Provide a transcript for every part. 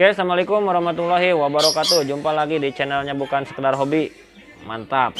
Oke, assalamualaikum warahmatullahi wabarakatuh. Jumpa lagi di channelnya Bukan Sekedar Hobi. Mantap.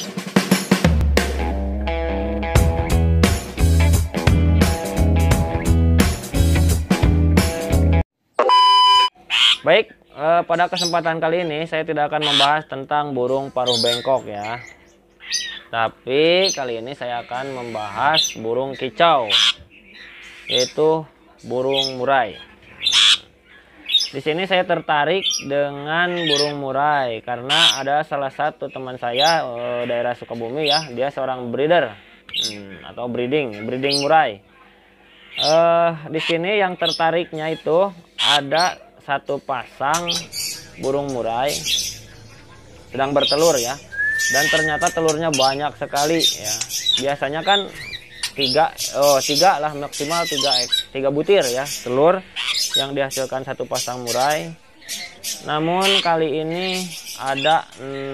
Baik, pada kesempatan kali ini saya tidak akan membahas tentang burung paruh bengkok ya. Tapi kali ini saya akan membahas burung kicau, yaitu burung murai. Di sini saya tertarik dengan burung murai karena ada salah satu teman saya daerah Sukabumi ya, dia seorang breeder atau breeding murai. Di sini yang tertariknya itu ada satu pasang burung murai sedang bertelur ya, dan ternyata telurnya banyak sekali ya. Biasanya kan tiga lah, maksimal tiga butir ya telur yang dihasilkan satu pasang murai. Namun kali ini ada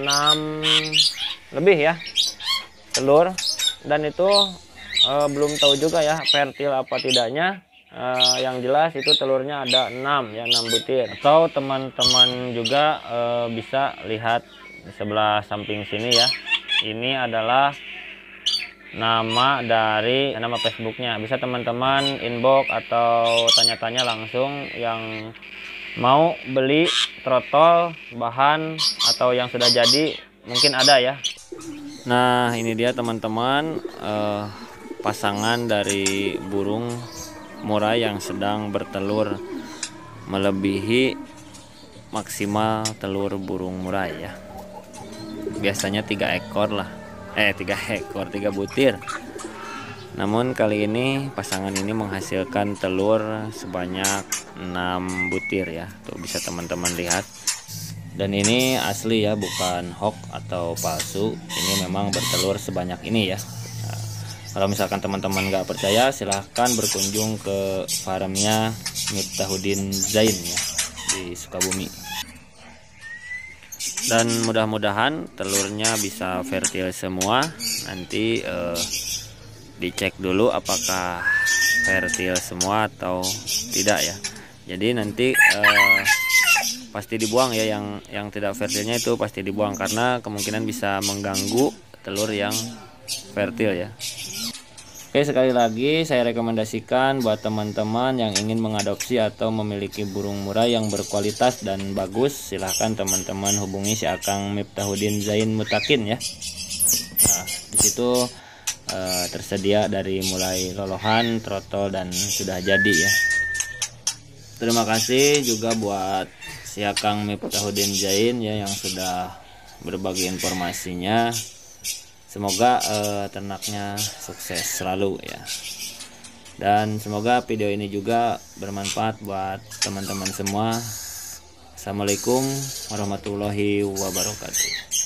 6 lebih ya telur, dan itu belum tahu juga ya fertil apa tidaknya. Yang jelas itu telurnya ada 6 ya, 6 butir. Atau teman-teman juga bisa lihat di sebelah samping sini ya, ini adalah nama dari nama Facebooknya. Bisa teman-teman inbox atau tanya-tanya langsung yang mau beli trotol bahan atau yang sudah jadi, mungkin ada ya. Nah ini dia teman-teman, pasangan dari burung murai yang sedang bertelur melebihi maksimal telur burung murai ya. Biasanya 3 ekor lah, 3 butir. Namun kali ini pasangan ini menghasilkan telur sebanyak 6 butir ya. Tuh bisa teman-teman lihat. Dan ini asli ya, bukan hoax atau palsu. Ini memang bertelur sebanyak ini ya. Nah, kalau misalkan teman-teman nggak percaya, silahkan berkunjung ke farmnya Miftahuddin Zain ya di Sukabumi. Dan mudah-mudahan telurnya bisa fertil semua. Nanti dicek dulu apakah fertil semua atau tidak ya. Jadi nanti pasti dibuang ya, yang tidak fertilnya itu pasti dibuang karena kemungkinan bisa mengganggu telur yang fertil ya. Oke, sekali lagi saya rekomendasikan buat teman-teman yang ingin mengadopsi atau memiliki burung murai yang berkualitas dan bagus, silahkan teman-teman hubungi si Akang Miftahuddin Zain Mutakin ya. Nah, disitu tersedia dari mulai lolohan, trotol, dan sudah jadi ya. Terima kasih juga buat si Akang Miftahuddin Zain ya yang sudah berbagi informasinya. Semoga ternaknya sukses selalu ya. Dan semoga video ini juga bermanfaat buat teman-teman semua. Assalamualaikum warahmatullahi wabarakatuh.